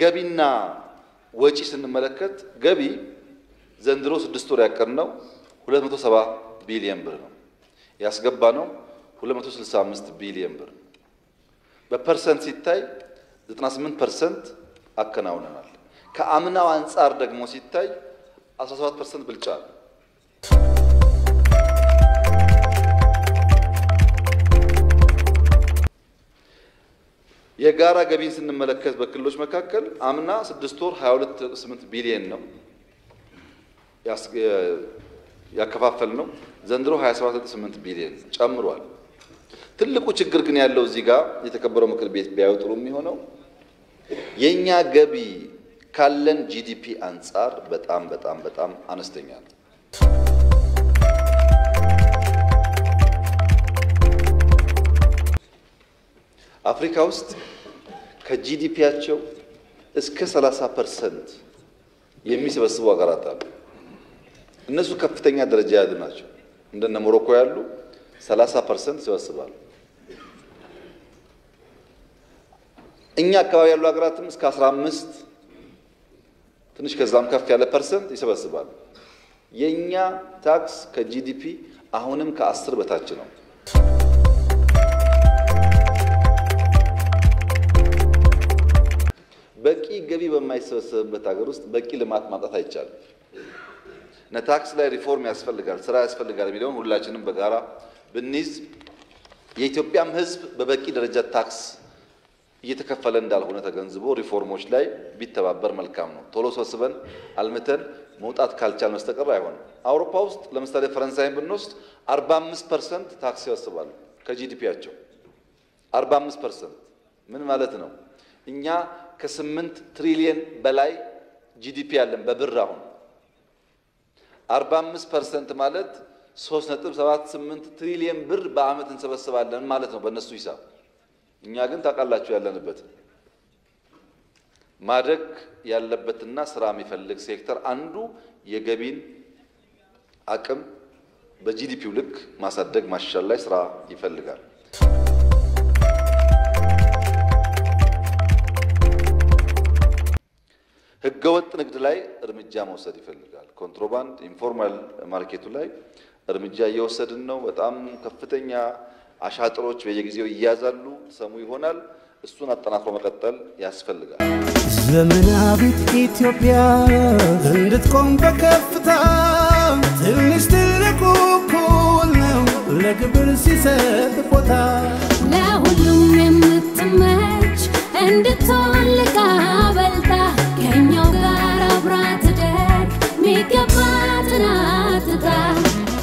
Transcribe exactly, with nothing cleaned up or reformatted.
ገቢና ወጪ ስንመለከት ገቢ ዘንድሮ ስድስት ወር ያቀርነው ሁለት መቶ ሰባ ቢሊዮን ብር ነው ያስገባነው ሁለት መቶ ስልሳ አምስት ቢሊዮን ብር በፐርሰንት ሲታይ ዘጠና ስምንት ፐርሰንት አከናውነናል ከአምናው አንፃር ደግሞ ሲታይ አስራ ሰባት ፐርሰንት ብልጫ ነው የጋራ ገቢን ስንመለከት በክልሎች መካከል አምና ስድስት ወር ሃያ ሁለት ነጥብ ስምንት ቢሊዮን ነው ያከፋፈል ነው ዘንድሮ ሃያ ሰባት ነጥብ ስምንት ቢሊዮን ጨምሯል ትልቁ ችግር ግን ያለው እዚህ ጋር የተከበረው ምክር ቤት ቢያወጥሩ የሚሆነው የኛ ገቢ ካለን ጂዲፒ አንፃር በጣም በጣም በጣም አነስተኛ ነው አፍሪካ ውስጥ ከጂዲፒያቸው እስከ ሰላሳ ፐርሰንት የሚሰበስቡ ሀገራት አሉ እነሱ ከፍተኛ ደረጃ ያሉ ናቸው እንደነ ሞሮኮ ያሉ ሰላሳ ፐርሰንት ይሰበስባሉ እኛ አካባቢ ያሉ ሀገራትም እስከ አስራ አምስት ትንሽ ከዛም ከፍ ያለ ፐርሰንት ይሰበስባሉ የኛ ታክስ ከጂዲፒ አሁንም ከአስር በታች ነው በቂ ገቢ በማይሰበሰብበት ሀገር ውስጥ በቂ ልማት ማምጣት አይቻልም ነታክስ ላይ ሪፎርም ያስፈልጋል ስራ ያስፈልጋል የሚለውን ሁላችንም በጋራ ብንይዝ የኢትዮጵያም ህዝብ በበቂ ደረጃ ታክስ እየተከፈለ እንዳልሆነ ተገንዝቦ ሪፎርሞች ላይ ቢተባበር መልካም ነው ቶሎ ሰብስበን አልመተን መውጣት ካልቻል መስተቀር አይሆንም አውሮፓ ውስጥ ለምሳሌ ፈረንሳይን ብንወስድ አርባ አምስት ፐርሰንት ታክስ ያስባሉ ከጂዲፒያቸው አርባ አምስት ፐርሰንት ምን ማለት ነው እኛ ከስምንት ትሪሊየን በላይ ጂዲፒ ያለን በብር አሁን አርባ አምስት ፐርሰንት ማለት ሶስት ነጥብ ሰባት ስምንት ትሪሊየን ብር በአመት እንሰበስባለን ማለት ነው በእነሱ ሂሳብ እኛ ግን ታውቃላችሁ ያለንበት ማደግ ያለበትና ስራ የሚፈልግ ሴክተር አንዱ የገቢን አቅም በጂዲፒው ልክ ማሳደግ ማሻሻል ላይ ስራ ይፈልጋል ህገወጥ ንግድ ላይ እርምጃ መውሰድ ይፈልጋል ኮንትሮባንድ ኢንፎርማል ማርኬቱ ላይ እርምጃ እየወሰድን ነው በጣም ከፍተኛ አሻጥሮች በየጊዜው ይያዛሉ ሰሙ ይሆናል እሱን አጠናክሮ መቀጠል ያስፈልጋል ዘመናዊት ኢትዮጵያ እንድትቆም በከፍታ ትንሽ ትልቁ እኩል ነው ለግብር ሲሰጥ ቦታ